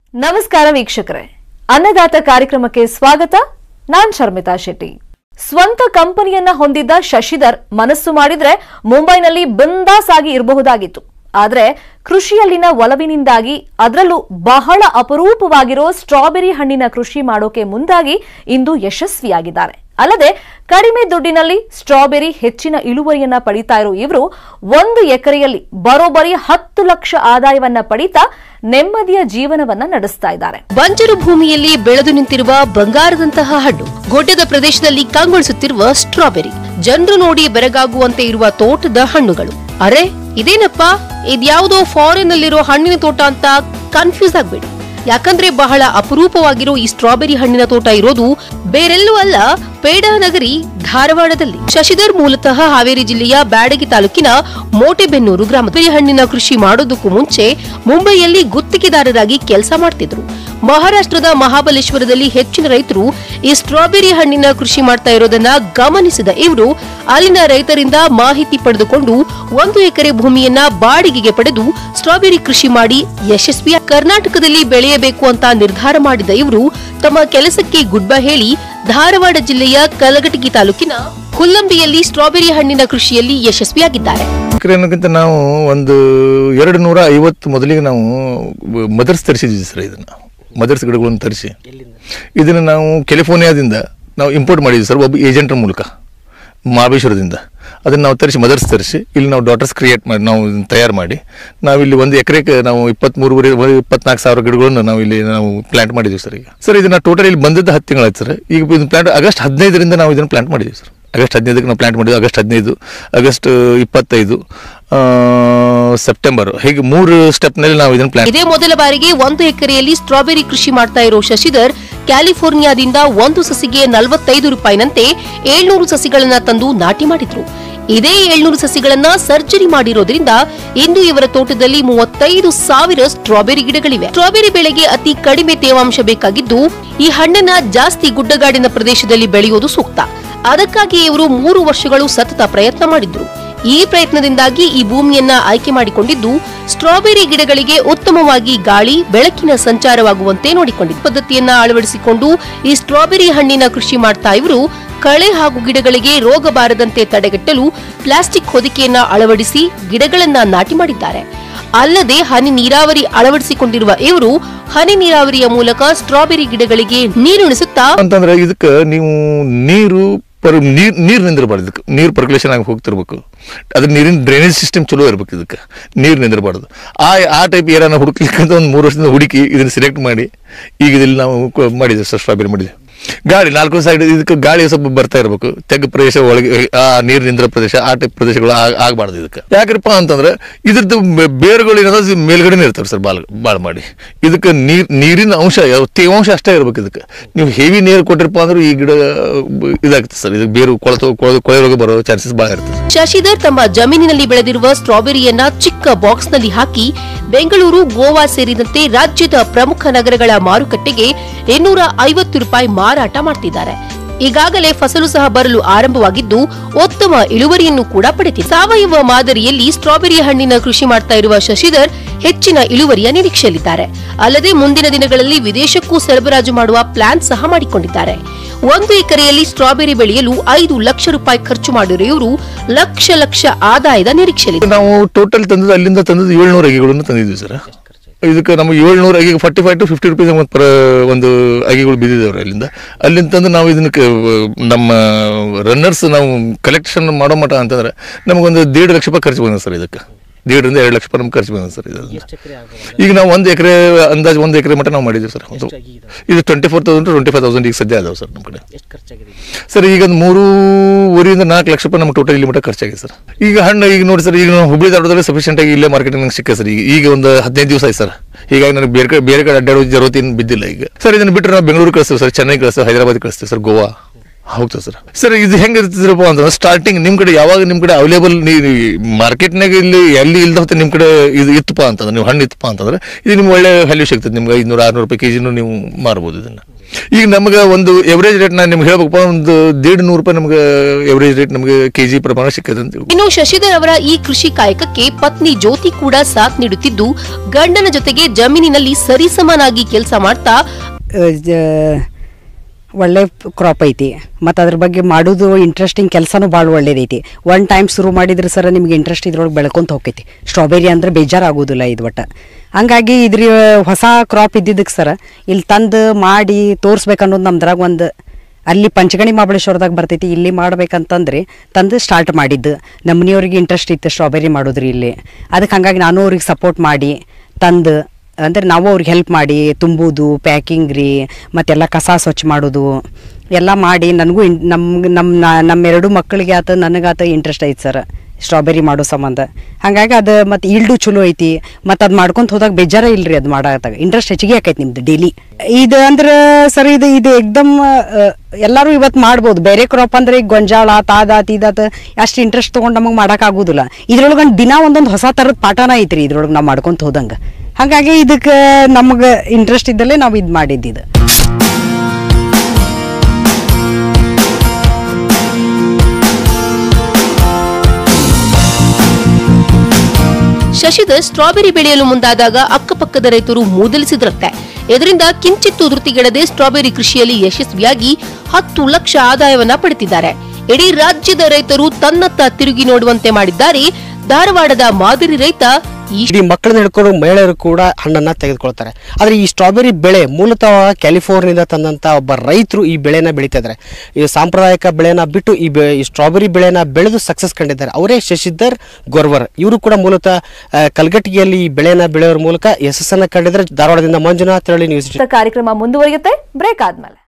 ನಮಸ್ಕಾರ ವೀಕ್ಷಕರೇ, ಅನ್ನದಾತ ಕಾರ್ಯಕ್ರಮಕ್ಕೆ ಸ್ವಾಗತ. ನಾನ್ ಶರ್ಮಿತಾ ಶೆಟ್ಟಿ. ಸ್ವಂತ ಕಂಪನಿಯನ್ನ ಹೊಂದಿದ್ದ ಶಶಿಧರ್ ಮನಸ್ಸು ಮಾಡಿದ್ರೆ ಮುಂಬೈನಲ್ಲಿ ಬಿಂದಾಸ್ ಆಗಿ ಇರಬಹುದಾಗಿತ್ತು. ಆದ್ರೆ ಕೃಷಿಯಲ್ಲಿನ ಒಲವಿನಿಂದಾಗಿ ಅದರಲ್ಲೂ ಬಹಳ ಅಪರೂಪವಾಗಿರೋ ಸ್ಟ್ರಾಬೆರಿ ಹಣ್ಣಿನ ಕೃಷಿ ಮಾಡೋಕೆ ಮುಂದಾಗಿ ಇಂದು ಯಶಸ್ವಿಯಾಗಿದ್ದಾರೆ. ಅಲ್ಲದೆ ಕಡಿಮೆ ದುಡ್ಡಿನಲ್ಲಿ ಸ್ಟ್ರಾಬೆರಿ ಹೆಚ್ಚಿನ ಇಳುವರಿಯನ್ನ ಪಡಿತಾ ಇರೋ ಇವರು 1 ಎಕರೆಯಲ್ಲಿ ಬರೋಬ್ಬರಿ 10 ಲಕ್ಷ ಆದಾಯವನ್ನ ಪಡಿತಾ ನೆಮ್ಮದಿಯ ಜೀವನವನ್ನ ನಡೆಸ್ತಾ ಇದ್ದಾರೆ. ಬಂಜರು ಭೂಮಿಯಲ್ಲಿ ಬೆಳೆದು ನಿಂತಿರುವ ಬಂಗಾರದಂತಹ ಹಣ್ಣು, ಗುಡ್ಡದ ಪ್ರದೇಶದಲ್ಲಿ ಕಂಗೊಳಿಸುತ್ತಿರುವ ಸ್ಟ್ರಾಬೆರಿ, ಜನರು ನೋಡಿ ಬೆರಗಾಗುವಂತೆ ಇರುವ ತೋಟದ ಹಣ್ಣುಗಳು. ಅರೆ ಇದೇನಪ್ಪ, ಇದ್ಯಾವುದೋ ಫಾರಿನ್ ನಲ್ಲಿರೋ ಹಣ್ಣಿನ ತೋಟ ಅಂತ ಕನ್ಫ್ಯೂಸ್ ಆಗ್ಬೇಡಿ. ಯಾಕಂದ್ರೆ ಬಹಳ ಅಪರೂಪವಾಗಿರೋ ಈ ಸ್ಟ್ರಾಬೆರಿ ಹಣ್ಣಿನ ತೋಟ ಇರೋದು ಬೇರೆಲ್ಲೂ ಅಲ್ಲ, ಪೇಡಾನಗರಿ ಧಾರವಾಡದಲ್ಲಿ. ಶಶಿಧರ್ ಮೂಲತಃ ಹಾವೇರಿ ಜಿಲ್ಲೆಯ ಬ್ಯಾಡಗಿ ತಾಲೂಕಿನ ಮೋಟೆಬೆನ್ನೂರು ಗ್ರಾಮದ ಹಣ್ಣಿನ ಕೃಷಿ ಮಾಡೋದಕ್ಕೂ ಮುಂಚೆ ಮುಂಬೈಯಲ್ಲಿ ಗುತ್ತಿಗೆದಾರರಾಗಿ ಕೆಲಸ ಮಾಡ್ತಿದ್ರು. ಮಹಾರಾಷ್ಟ್ರದ ಮಹಾಬಲೇಶ್ವರದಲ್ಲಿ ಹೆಚ್ಚಿನ ರೈತರು ಈ ಸ್ಟ್ರಾಬೆರಿ ಹಣ್ಣಿನ ಕೃಷಿ ಮಾಡ್ತಾ ಇರೋದನ್ನ ಗಮನಿಸಿದ ಇವರು ಅಲ್ಲಿನ ರೈತರಿಂದ ಮಾಹಿತಿ ಪಡೆದುಕೊಂಡು 1 ಎಕರೆ ಭೂಮಿಯನ್ನ ಬಾಡಿಗೆಗೆ ಪಡೆದು ಸ್ಟ್ರಾಬೆರಿ ಕೃಷಿ ಮಾಡಿ ಯಶಸ್ವಿ ಕರ್ನಾಟಕದಲ್ಲಿ ಬೆಳೆಯಬೇಕು ಅಂತ ನಿರ್ಧಾರ ಮಾಡಿದ ಇವರು ತಮ್ಮ ಕೆಲಸಕ್ಕೆ ಗುಡ್ ಬೈ ಹೇಳಿ ಧಾರವಾಡ ಜಿಲ್ಲೆಯ ಕಲಘಟಗಿ ತಾಲೂಕಿನ ಹುಲ್ಲಂಬಿಯಲ್ಲಿ ಸ್ಟ್ರಾಬೆರಿ ಹಣ್ಣಿನ ಕೃಷಿಯಲ್ಲಿ ಯಶಸ್ವಿಯಾಗಿದ್ದಾರೆ. ನಾವು ಒಂದು 250 ಮೊದಲಿಗೆ ನಾವು ಮದರ್ಸ್ ತರಿಸಿದ್ವಿ ಸರ್. ಇದನ್ನ ಮದರ್ಸ್ ಗಿಡಗಳನ್ನು ತರಿಸಿ ಇದನ್ನು ನಾವು ಕ್ಯಾಲಿಫೋರ್ನಿಯಾದಿಂದ ನಾವು ಇಂಪೋರ್ಟ್ ಮಾಡಿದ್ವಿ ಸರ್, ಒಬ್ಬ ಏಜೆಂಟ್ರ ಮೂಲಕ ಮಹಾಬಲೇಶ್ವರದಿಂದ. ಅದನ್ನು ನಾವು ತರಿಸಿ ಇಲ್ಲಿ ನಾವು ಡಾಟರ್ಸ್ ಕ್ರಿಯೇಟ್ ಮಾಡಿ ನಾವು ತಯಾರು ಮಾಡಿ ನಾವಿಲ್ಲಿ 1 ಎಕರೆಗೆ ನಾವು 24 ಸಾವಿರ ಗಿಡಗಳನ್ನು ನಾವು ಪ್ಲಾಂಟ್ ಮಾಡಿದ್ವಿ ಸರ್. ಈಗ ಸರ್ ಇದನ್ನ ಟೋಟಲ್ ಇಲ್ಲಿ ಬಂದದ್ದು 10 ತಿಂಗಳಾಯ್ತು ಸರ್. ಈಗ ಇದು ಪ್ಲಾಂಟ್ ಆಗಸ್ಟ್ 15ರಿಂದ ನಾವು ಇದನ್ನು ಪ್ಲಾಂಟ್ ಮಾಡಿದ್ವಿ ಸರ್. ಆಗಸ್ಟ್ 15ಕ್ಕೆ ನಾವು ಪ್ಲಾಂಟ್ ಮಾಡಿದ್ವಿ. ಆಗಸ್ಟ್ 15, ಆಗಸ್ಟ್ 25, ಸೆಪ್ಟೆಂಬರ್, ಹೀಗೆ 3 ಸ್ಟೆಪ್ನಲ್ಲಿ ನಾವು ಇದನ್ನು ಪ್ಲಾಂಟ್. ಇದೇ ಮೊದಲ ಬಾರಿಗೆ 1 ಎಕರೆಯಲ್ಲಿ ಸ್ಟ್ರಾಬೆರಿ ಕೃಷಿ ಮಾಡ್ತಾ ಇರೋ ಶಶಿಧರ್ ಕ್ಯಾಲಿಫೋರ್ನಿಯಾದಿಂದ 1 ಸಸಿಗೆ 45 ರೂಪಾಯಿನಂತೆ 700 ಸಸಿಗಳನ್ನ ತಂದು ನಾಟಿ ಮಾಡಿದ್ರು. ಇದೇ 700 ಸಸಿಗಳನ್ನ ಸರ್ಜರಿ ಮಾಡಿರೋದ್ರಿಂದ ಇಂದು ಇವರ ತೋಟದಲ್ಲಿ 35,000 ಸ್ಟ್ರಾಬೆರಿ ಗಿಡಗಳಿವೆ. ಸ್ಟ್ರಾಬೆರಿ ಬೆಳೆಗೆ ಅತಿ ಕಡಿಮೆ ತೇವಾಂಶ ಬೇಕಾಗಿದ್ದು ಈ ಹಣ್ಣನ್ನ ಜಾಸ್ತಿ ಗುಡ್ಡಗಾಡಿನ ಪ್ರದೇಶದಲ್ಲಿ ಬೆಳೆಯೋದು ಸೂಕ್ತ. ಅದಕ್ಕಾಗಿ ಇವರು 3 ವರ್ಷಗಳು ಸತತ ಪ್ರಯತ್ನ ಮಾಡಿದ್ರು. ಈ ಪ್ರಯತ್ನದಿಂದಾಗಿ ಈ ಭೂಮಿಯನ್ನ ಆಯ್ಕೆ ಮಾಡಿಕೊಂಡಿದ್ದು ಸ್ಟ್ರಾಬೆರಿ ಗಿಡಗಳಿಗೆ ಉತ್ತಮವಾಗಿ ಗಾಳಿ, ಬೆಳಕಿನ ಸಂಚಾರವಾಗುವಂತೆ ನೋಡಿಕೊಂಡಿದ್ದ ಪದ್ಧತಿಯನ್ನ ಅಳವಡಿಸಿಕೊಂಡು ಈ ಸ್ಟ್ರಾಬೆರಿ ಹಣ್ಣಿನ ಕೃಷಿ ಮಾಡ್ತಾ ಇವರು ಕಳೆ ಹಾಗೂ ಗಿಡಗಳಿಗೆ ರೋಗ ಬಾರದಂತೆ ತಡೆಗಟ್ಟಲು ಪ್ಲಾಸ್ಟಿಕ್ ಹೊದಿಕೆಯನ್ನ ಅಳವಡಿಸಿ ಗಿಡಗಳನ್ನ ನಾಟಿ ಮಾಡಿದ್ದಾರೆ. ಅಲ್ಲದೆ ಹನಿ ನೀರಾವರಿ ಅಳವಡಿಸಿಕೊಂಡಿರುವ ಇವರು ಹನಿ ನೀರಾವರಿಯ ಮೂಲಕ ಸ್ಟ್ರಾಬೆರಿ ಗಿಡಗಳಿಗೆ ನೀರುಣಿಸುತ್ತಾ ಅಂತಂದ್ರೆ ಇದಕ್ಕೆ ನೀವು ನೀರು ನಿಂದಿರಬಾರ್ದು. ಇದಕ್ಕೆ ನೀರು ಪರ್ಕ್ಯುಲೇಷನ್ ಆಗಿ ಹೋಗ್ತಿರ್ಬೇಕು. ಅದ್ರ ನೀರಿನ ಡ್ರೈನೇಜ್ ಸಿಸ್ಟಮ್ ಚಲೋ ಇರ್ಬೇಕು. ಇದಕ್ಕೆ ನೀರು ನಿಂದಿರಬಾರ್ದು. ಆ ಟೈಪ್ ಏರಾನ ಹುಡುಕ್ಲಿಕ್ಕೆ ಅಂತ ಒಂದು 3 ವರ್ಷದಿಂದ ಹುಡುಕಿ ಇದನ್ನು ಸೆಲೆಕ್ಟ್ ಮಾಡಿ ಈಗ ಇಲ್ಲಿ ನಾವು ಮಾಡಿದ್ವಿ ಸರ್. ಸ್ಟ್ರಾಬೆರಿ ಮಾಡಿದ್ವಿ. ಗಾಳಿ 4 ಸೈಡ್ ಇದಕ್ಕೆ ಗಾಳಿ ಸ್ವಲ್ಪ ಬರ್ತಾ ಇರಬೇಕು. ತೆಗ್ಗು ಪ್ರದೇಶ ಒಳಗೆ ಆ ನೀರು ನಿಂದ್ರ ಪ್ರದೇಶ ಆ ಟೈಪ್ ಪ್ರದೇಶಗಳು ಆಗಬಾರ್ದು. ಇದಕ್ಕೆ ಯಾಕಪ್ಪ ಅಂತಂದ್ರೆ ಇದ್ರದ್ದು ಬೇರುಗಳು ಏನಾದ್ರು ಮೇಲ್ಗಡೆನೇ ಇರ್ತಾರೆ ಸರ್. ಬಾಳ ಮಾಡಿ ಇದಕ್ಕೆ ನೀರಿನ ಅಂಶ ತೇವಾಂಶ ಅಷ್ಟೇ ಇರ್ಬೇಕು. ಇದಕ್ಕೆ ನೀವು ಹೆವಿ ನೀರು ಕೊಟ್ಟಿರಪ್ಪ ಅಂದ್ರೆ ಈ ಗಿಡ ಇದಾಗುತ್ತೆ ಸರ್. ಇದಕ್ಕೆ ಬೇರು ಕೊಳೆ ರೋಗ ಬರೋ ಚಾನ್ಸಸ್ ಬಹಳ ಇರ್ತದೆ. ಶಶಿಧರ್ ತಮ್ಮ ಜಮೀನಿನಲ್ಲಿ ಬೆಳೆದಿರುವ ಸ್ಟ್ರಾಬೆರಿಯನ್ನ ಚಿಕ್ಕ ಬಾಕ್ಸ್ ನಲ್ಲಿ ಹಾಕಿ ಬೆಂಗಳೂರು, ಗೋವಾ ಸೇರಿದಂತೆ ರಾಜ್ಯದ ಪ್ರಮುಖ ನಗರಗಳ ಮಾರುಕಟ್ಟೆಗೆ 250 ರೂಪಾಯಿ ಮಾರಾಟ ಮಾಡ್ತಿದ್ದಾರೆ. ಈಗಾಗಲೇ ಫಸಲು ಸಹ ಬರಲು ಆರಂಭವಾಗಿದ್ದು ಉತ್ತಮ ಇಳುವರಿಯನ್ನು ಕೂಡ ಪಡೆದಿದೆ. ಸಾವಯವ ಮಾದರಿಯಲ್ಲಿ ಸ್ಟ್ರಾಬೆರಿ ಹಣ್ಣಿನ ಕೃಷಿ ಮಾಡ್ತಾ ಇರುವ ಶಶಿಧರ್ ಹೆಚ್ಚಿನ ಇಳುವರಿಯ ನಿರೀಕ್ಷೆಯಲ್ಲಿದ್ದಾರೆ. ಅಲ್ಲದೆ ಮುಂದಿನ ದಿನಗಳಲ್ಲಿ ವಿದೇಶಕ್ಕೂ ಸರಬರಾಜು ಮಾಡುವ ಪ್ಲಾನ್ ಸಹ ಮಾಡಿಕೊಂಡಿದ್ದಾರೆ. 1 ಎಕರೆಯಲ್ಲಿ ಸ್ಟ್ರಾಬೆರಿ ಬೆಳೆಯಲು 5 ಲಕ್ಷ ರೂಪಾಯಿ ಖರ್ಚು ಮಾಡಿರುವ ಇವರು ಲಕ್ಷ ಆದಾಯದ ನಿರೀಕ್ಷೆಯಲ್ಲಿದೆ. ನಾವು ಟೋಟಲ್ ತಂದದ್ದು ಅಲ್ಲಿಂದ 700 ಅಗಿಗಳನ್ನು ತಂದಿದ್ವಿ ಸರ್. ಇದಕ್ಕೆ ನಮ್ಮ 700 ಅಗಿಗೆ 45 to 50 ರೂಪೀಸ್ ಒಂದು ಅಗಿಗಳು ಬಿದ್ದಿದ್ದೇವ್ರಿ. ಅಲ್ಲಿಂದ ತಂದು ನಾವು ಇದಕ್ಕೆ ನಮ್ಮ ರನ್ನರ್ಸ್ ನಾವು ಕಲೆಕ್ಷನ್ ಮಾಡೋ ಮಟ್ಟ ಅಂತಂದ್ರೆ ನಮಗೊಂದು 1.5 ಲಕ್ಷ ರೂಪಾಯಿ ಖರ್ಚು ಬಂದ ಸರ್. ಇದಕ್ಕೆ 1.5 ರಿಂದ 2 ಲಕ್ಷ ರೂಪಾಯಿ ನಮ್ಗೆ ಖರ್ಚು ಬಂದ ಸರ್. ಈಗ ನಾವು 1 ಎಕರೆ ಅಂದಾಜು 1 ಎಕರೆ ಮಟ್ಟ ನಾವು ಮಾಡಿದ್ವಿ ಸರ್. ಇದು 24,000 to 25,000 ಈಗ ಸದ್ಯ ಅದಾವೆ ಸರ್ ನಮ್ಮ ಕಡೆ ಸರ್. ಈಗ 3.5 ರಿಂದ 4 ಲಕ್ಷ ರೂಪಾಯಿ ನಮ್ಗೆ ಟೋಟಲ್ ಇಲ್ಲಿ ಮಟ್ಟ ಖರ್ಚಾಗಿದೆ ಸರ್. ಈಗ ಹಣ್ಣು ಈಗ ನೋಡಿ ಸರ್, ಈಗ ನಾವು ಹುಬ್ಬಳ್ಳಿ ಧಾರವಾಡದಲ್ಲಿ ಸಫಿಷಿಯಂಟ್ ಆಗಿ ಇಲ್ಲೇ ಮಾರ್ಕೆಟ್ ನಂಗೆ ಸಿಕ್ಕ ಸರ್. ಈಗ ಒಂದು 15 ದಿವಸ ಆಯ್ತು ಸರ್. ಹೀಗಾಗಿ ನನಗೆ ಬೇರೆ ಕಡೆ ಅಡ್ಡಾಡೋ ಜರೂರತಿ ಏನು ಬಿದ್ದಿಲ್ಲ ಈಗ ಸರ್. ಇದನ್ನು ಬಿಟ್ಟರೆ ನಾವು ಬೆಂಗಳೂರು ಕಳಿಸ್ತೀವಿ ಸರ್, ಚೆನ್ನೈ ಕಳಿಸ್ತೀವಿ, ಹೈದರಾಬಾದ್ ಕಳಿಸ್ತೀವಿ ಸರ್, ಗೋವಾ ಹೌದಾ ಸರ್ ಇದು ಹೆಂಗೆ ಇರ್ತಿದ್ರಪ್ಪ ಅಂತಂದ್ರೆ ಸ್ಟಾರ್ಟಿಂಗ್ ನಿಮ್ಮ ಕಡೆ ಯಾವಾಗ ನಿಮ್ಮ ಕಡೆ ಅವೈಲೇಬಲ್ ಮಾರ್ಕೆಟ್ನಾಗ ಇಲ್ಲಿ ಎಲ್ಲಿ ಇಲ್ದ ನಿಮ್ಮ ಕಡೆ ಇದು ಇತ್ತಪ್ಪ ಅಂತಂದ್ರೆ ನೀವು ಹಣ್ಣು ಇತ್ತಪ್ಪ ಅಂತಂದ್ರೆ ಇದು ನಿಮ್ಗೆ ಒಳ್ಳೆ ವ್ಯಾಲ್ಯೂ ಸಿಗ್ತದೆ. ನಿಮ್ಗೆ 500-600 ರೂಪಾಯಿ ಕೆಜಿನೂ ನೀವು ಮಾರ್ಬೋದು ಇದನ್ನು. ಈಗ ನಮ್ಗೆ ಒಂದು ಎವರೇಜ್ ರೇಟ್ ನಾನು ನಿಮ್ಗೆ ಹೇಳ್ಬೇಕಪ್ಪ, ಒಂದು 150 ರೂಪಾಯಿ ನಮ್ಗೆ ಎವರೇಜ್ ರೇಟ್ ನಮ್ಗೆ ಕೆಜಿ ಪ್ರಮಾಣ ಸಿಕ್ಕದೆ ಅಂತ. ಇನ್ನು ಶಶಿಧರ್ ಅವರ ಈ ಕೃಷಿ ಕಾಯಕಕ್ಕೆ ಪತ್ನಿ ಜ್ಯೋತಿ ಕೂಡ ಸಾಥ್ ನೀಡುತ್ತಿದ್ದು, ಗಂಡನ ಜೊತೆಗೆ ಜಮೀನಿನಲ್ಲಿ ಸರಿಸಮನಾಗಿ ಕೆಲಸ ಮಾಡ್ತಾ ಒಳ್ಳೆ ಕ್ರಾಪ್ ಐತಿ ಮತ್ತು ಅದ್ರ ಬಗ್ಗೆ ಮಾಡೋದು ಇಂಟ್ರೆಸ್ಟಿಂಗ್ ಕೆಲಸನೂ ಭಾಳ ಒಳ್ಳೇದೈತಿ. ಒನ್ ಟೈಮ್ ಶುರು ಮಾಡಿದ್ರೆ ಸರ ನಿಮ್ಗೆ ಇಂಟ್ರೆಸ್ಟ್ ಇದ್ರೊಳಗೆ ಬೆಳ್ಕೊಂತ ಹೋಗ್ತೈತಿ. ಸ್ಟ್ರಾಬೆರಿ ಅಂದ್ರೆ ಬೇಜಾರಾಗೋದಿಲ್ಲ ಇದು ಒಟ್ಟು. ಹಂಗಾಗಿ ಇದ್ರ ಹೊಸ ಕ್ರಾಪ್ ಇದ್ದಿದ್ದಕ್ಕೆ ಸರ ಇಲ್ಲಿ ತಂದು ಮಾಡಿ ತೋರಿಸ್ಬೇಕನ್ನೋದು ನಮ್ದ್ರಾಗ ಒಂದು ಅಲ್ಲಿ ಪಂಚಗಣಿ ಮಹಾಬಳೇಶ್ವರದಾಗ ಬರ್ತೈತಿ. ಇಲ್ಲಿ ಮಾಡ್ಬೇಕಂತಂದ್ರೆ ತಂದು ಸ್ಟಾರ್ಟ್ ಮಾಡಿದ್ದು. ನಮ್ಮ ಮನೆಯವ್ರಿಗೆ ಇಂಟ್ರೆಸ್ಟ್ ಇತ್ತು ಸ್ಟ್ರಾಬೆರಿ ಮಾಡೋದ್ರಿ ಇಲ್ಲಿ. ಅದಕ್ಕೆ ಹಂಗಾಗಿ ನಾನು ಅವ್ರಿಗೆ ಸಪೋರ್ಟ್ ಮಾಡಿ ತಂದು ಅಂದರೆ ನಾವು ಅವ್ರಿಗೆ ಹೆಲ್ಪ್ ಮಾಡಿ ತುಂಬುದು, ಪ್ಯಾಕಿಂಗ್ ರೀ, ಮತ್ತೆಲ್ಲ ಕಸ ಸ್ವಚ್ಛ ಮಾಡೋದು ಎಲ್ಲ ಮಾಡಿ ನನಗೂ ನಮ್ಮೆರಡು ಮಕ್ಕಳಿಗೆ ಆತ ನನಗಾತ ಇಂಟ್ರೆಸ್ಟ್ ಐತೆ ಸರ್ ಸ್ಟ್ರಾಬೆರಿ ಮಾಡೋ ಸಂಬಂಧ. ಹಾಗಾಗಿ ಅದು ಮತ್ತು ಈಲ್ಡು ಚಲೋ ಐತಿ. ಮತ್ತು ಅದು ಮಾಡ್ಕೊಂತ ಹೋದಾಗ ಬೇಜಾರ ಇಲ್ರಿ, ಅದು ಮಾಡಾಗ ಇಂಟ್ರೆಸ್ಟ್ ಹೆಚ್ಚಿಗೆ ಆಕೈತಿ ನಿಮ್ದು ಡೈಲಿ. ಇದು ಅಂದ್ರೆ ಸರ್ ಇದು ಎಕ್ದಮ್ ಎಲ್ಲರೂ ಇವತ್ತು ಮಾಡ್ಬೋದು. ಬೇರೆ ಕ್ರಾಪ್ ಅಂದ್ರೆ ಈಗ ಗೊಂಜಾಳ ತಾದಾತ್ ಇದಾತ ಅಷ್ಟು ಇಂಟ್ರೆಸ್ಟ್ ತೊಗೊಂಡು ನಮಗೆ ಮಾಡೋಕ್ಕಾಗೋದಿಲ್ಲ. ಇದ್ರೊಳಗೆ ದಿನ ಒಂದೊಂದು ಹೊಸ ಥರದ ಪಾಠನ ಐತ್ರಿ ಇದ್ರೊಳಗೆ ನಾವು ಮಾಡ್ಕೊಂತ ಹೋದಂಗೆ. ಹಾಗಾಗಿ ಇದಕ್ಕೆ ನಮಗೆ ಇಂಟ್ರೆಸ್ಟ್ ಇದ್ದಲ್ಲೇ ನಾವು ಇದು ಮಾಡಿದ್ದಿದ್ದು. ಶಶಿಧರ್ ಸ್ಟ್ರಾಬೆರಿ ಬೆಳೆಯಲು ಮುಂದಾದಾಗ ಅಕ್ಕಪಕ್ಕದ ರೈತರು ಮೂದಲಿಸಿದ್ರಂತೆ. ಇದರಿಂದ ಕಿಂಚಿತ್ತು ಧೃತಿಗೆಡದೆ ಸ್ಟ್ರಾಬೆರಿ ಕೃಷಿಯಲ್ಲಿ ಯಶಸ್ವಿಯಾಗಿ 10 ಲಕ್ಷ ಆದಾಯವನ್ನ ಪಡೆದಿದ್ದಾರೆ. ಇಡೀ ರಾಜ್ಯದ ರೈತರು ತನ್ನತ್ತ ತಿರುಗಿ ನೋಡುವಂತೆ ಮಾಡಿದ್ದಾರೆ ಧಾರವಾಡದ ಮಾದರಿ ರೈತ. ಇಡೀ ಮಕ್ಕಳನ್ನ ಹಿಡ್ಕೊಂಡು ಮಹಿಳೆಯರು ಕೂಡ ಹಣ್ಣನ್ನ ತೆಗೆದುಕೊಳ್ತಾರೆ. ಆದ್ರೆ ಈ ಸ್ಟ್ರಾಬೆರಿ ಬೆಳೆ ಮೂಲತಃ ಕ್ಯಾಲಿಫೋರ್ನಿಯಾದಿಂದ ತಂದಂತ ಒಬ್ಬ ರೈತರು ಈ ಬೆಳೆನ ಬೆಳೀತಾ ಇದ್ದಾರೆ. ಈ ಸಾಂಪ್ರದಾಯಿಕ ಬೆಳೆನ ಬಿಟ್ಟು ಈ ಸ್ಟ್ರಾಬೆರಿ ಬೆಳೆನ ಬೆಳೆದು ಸಕ್ಸಸ್ ಕಂಡಿದ್ದಾರೆ. ಅವರೇ ಶಶಿಧರ್ ಗೊರ್ವರ್. ಇವರು ಕೂಡ ಮೂಲತಃ ಕಲ್ಗಟ್ಟಿಗೆಯಲ್ಲಿ ಈ ಬೆಳೆನ ಬೆಳೆಯೋರ ಮೂಲಕ ಯಶಸ್ಸನ್ನ ಕಂಡಿದ್ದಾರೆ. ಧಾರವಾಡದಿಂದ ಮಂಜುನಾಥ್ ನ್ಯೂಸ್. ಕಾರ್ಯಕ್ರಮ ಮುಂದುವರಿಯುತ್ತೆ ಬ್ರೇಕ್ ಆದ್ಮೇಲೆ.